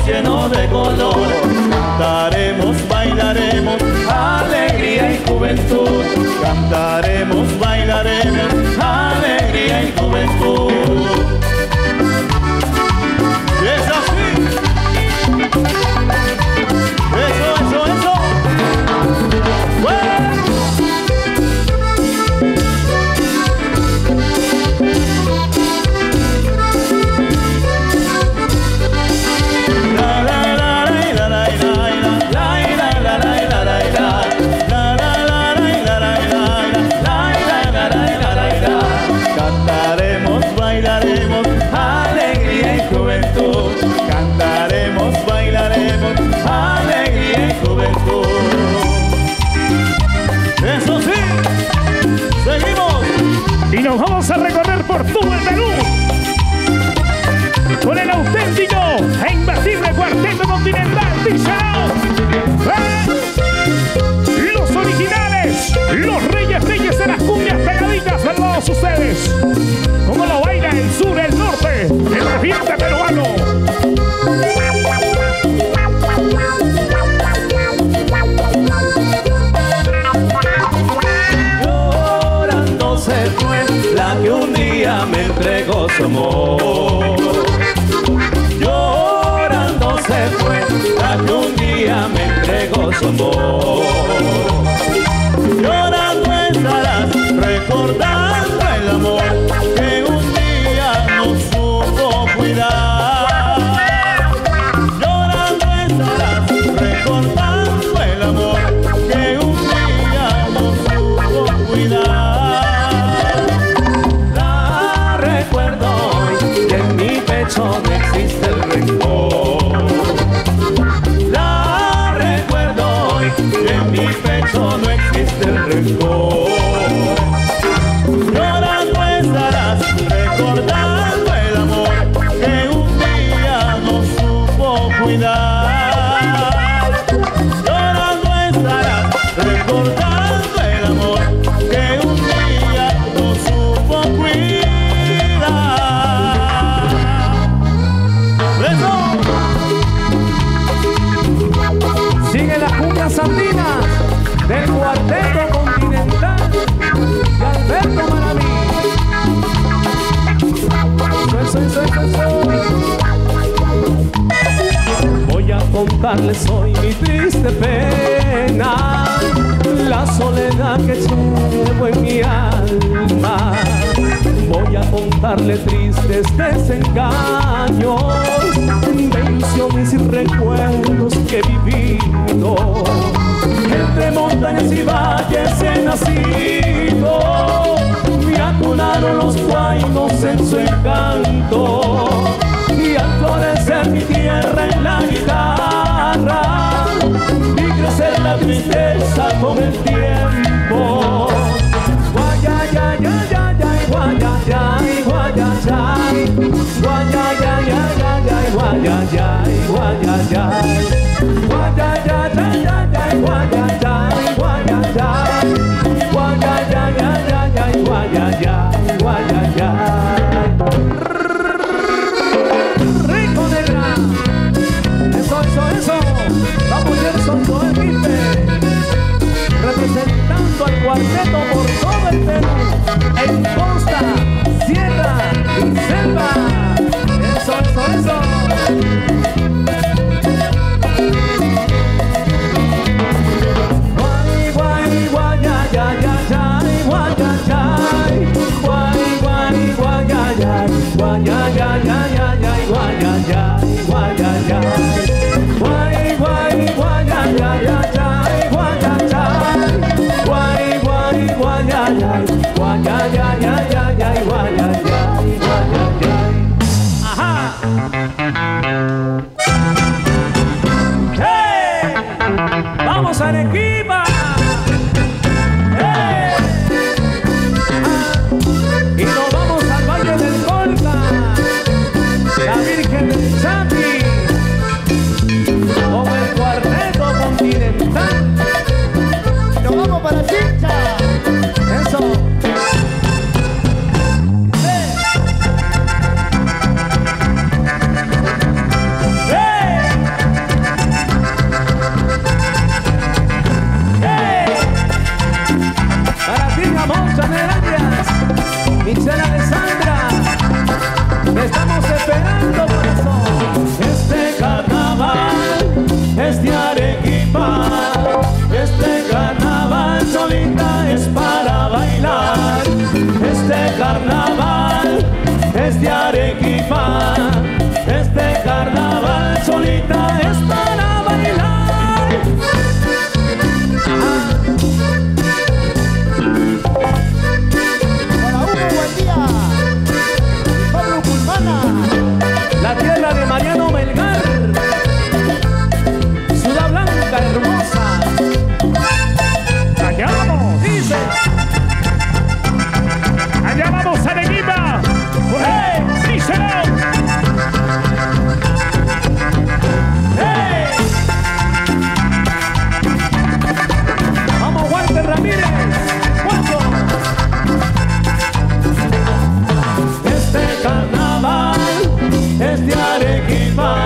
llenos de color. Cantaremos, bailaremos, alegría y juventud. Cantaremos, bailaremos, alegría y juventud. Y es así. Eso. ¡Bueno! Cantaremos, bailaremos, alegría y juventud. Cantaremos, bailaremos, alegría y juventud. Eso sí, seguimos. Y nos vamos a recorrer por todo el Perú con el auténtico e imbatible Cuarteto Continental Tizao. Los originales, los reyes de las cumbias pegaditas a todos ustedes. Como lo baila el sur, el norte, el oriente peruano. Llorando se fue la que un día me entregó su amor. Llorando se fue la que un día me entregó su amor. Llorando estarás recordando el amor que un día no supo cuidar. Llorando estarás recordando el amor que un día no supo cuidar. La recuerdo hoy y en mi pecho no existe el rencor. La recuerdo hoy y en mi pecho no existe el rencor. Llorando estarás recordando el amor que un día no supo cuidar. Llorando estarás recordando el amor que un día no supo cuidar. ¡Eso! Sigue las cumbias andinas del Cuarteto Continental de Alberto Maravilla. Voy a contarles hoy mi triste pena, la soledad que llevo en mi alma. Voy a contarle tristes desengaños, de ilusiones y recuerdos que he vivido. Entre montañas y valles he nacido, me acunaron los guainos en su encanto, y al florecer mi tierra en la guitarra, vi crecer la tristeza con el tiempo. Guayayayayay, guayayay, guayayay, guayayayayay, guayayay, guayayay, guayayayayay, guayayay, guayayay, guayayayayay, guayayay, guayayay. Rico Negra, quemar.